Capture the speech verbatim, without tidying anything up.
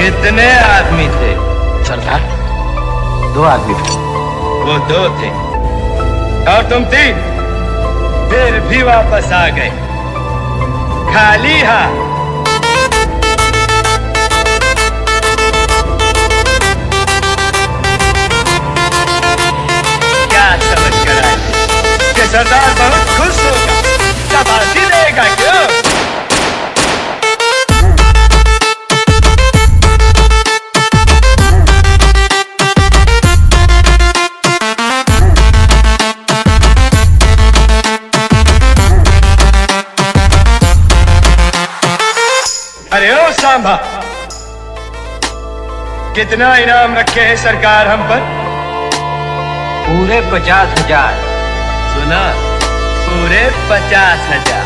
कितने आदमी थे? सरदार, दो आदमी थे। वो दो थे और तुम तीन, फिर भी वापस आ गए खाली हाथ। क्या समझ कर आए कि सरदार बहुत खुश होगा, शाबाशी देगा क्यों? अरे ओ सांभा, कितना इनाम रखे हैं सरकार हम पर? पूरे पचास हजार। सुना? पूरे पचास हजार।